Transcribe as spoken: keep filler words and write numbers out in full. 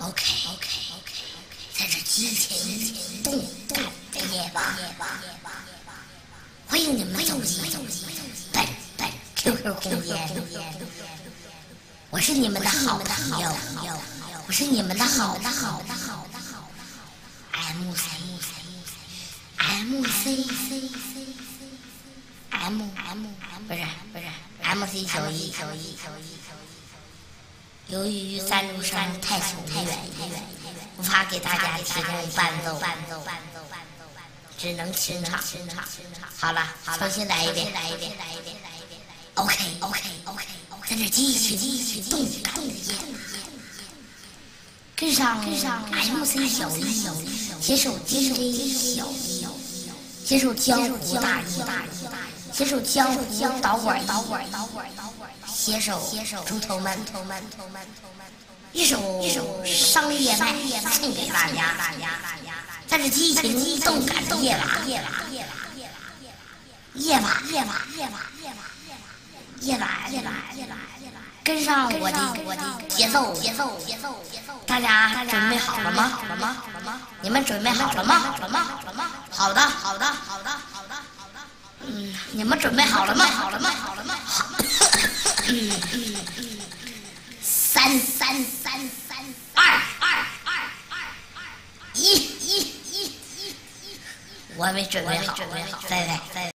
OK OK OK， 在这激情动感的夜晚，欢迎你们走进本本 Q Q 空间。我是你们的好朋友，我是你们的好的好的好的好的 M C M C M M 不是不是 M C 小一小一小一。由于山路上太久太远，无法给大家提供伴奏，只能清唱。好了，重新来一遍，来一遍，来一遍，来一遍。OK OK OK， 在这激情激情动感的夜，跟上跟上 M C 小一，携手 D J 小一，携手江湖大一，携手江湖导管导管导管导管。携手猪头们，一首一首商业麦送给大家，在这激情动感的夜晚，夜晚夜晚夜晚夜晚夜晚夜晚夜晚，跟上我的我的节奏节奏节奏节奏，大家准备好了吗？好了吗？好了吗？你们准备好了吗？好了吗？好了吗？好的好的好的好的好的，嗯，你们准备好了吗？好了吗？好了吗？好。嗯嗯嗯，三三三三二二二二二一一一一一，我没准备好，准备好，再来再来。